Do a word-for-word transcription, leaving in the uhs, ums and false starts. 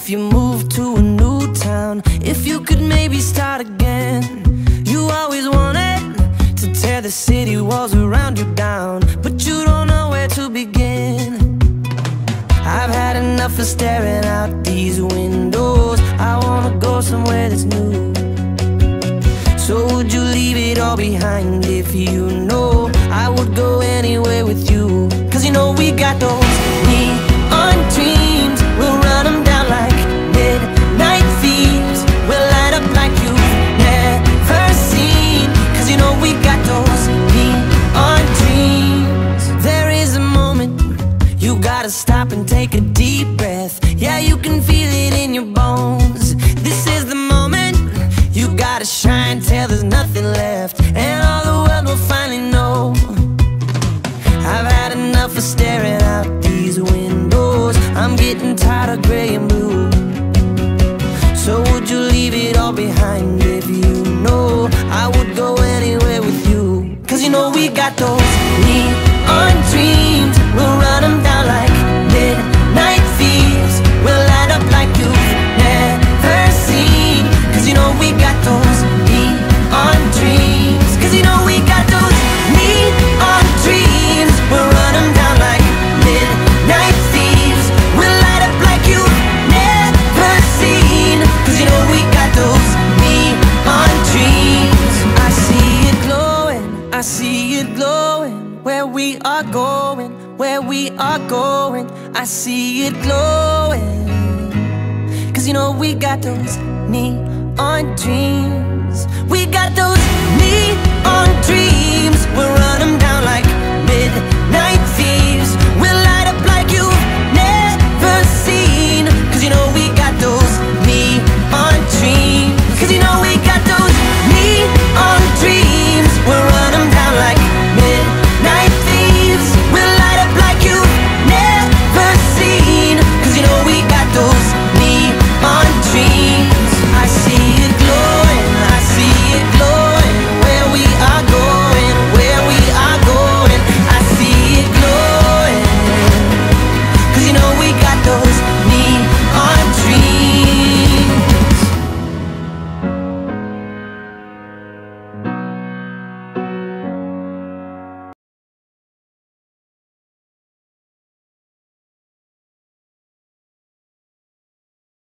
if you moved to a new town, if you could maybe start again. You always wanted to tear the city walls around you down, but you don't know where to begin. I've had enough of staring out these windows. I wanna go somewhere that's new. So would you leave it all behind if you know I would go anywhere with you? Cause you know we got those neon dreams. We'll run them down like midnight thieves. We'll light up like you've never seen. Cause you know we got those neon dreams. There is a moment you gotta stop and take a deep breath. Yeah, you can feel it in your bones. This is the moment you gotta shine till there's nothing left, and all the world will finally know. I've had enough of staring out these windows. I'm getting tired of gray and blue. So would you leave it all behind if you know I would go anywhere with you? Cause you know we got those neon dreams. We'll run them down like midnight thieves. We'll light up like you've never seen. Cause you know we got those neon dreams. Cause you know we got those neon dreams. We'll run them down like midnight thieves. We'll light up like you've never seen. Cause you know we got those neon dreams. I see it glowing, I see it glowing. Where we are going, where we are going, I see it glowing. Cause you know we got those neon dreams. We got those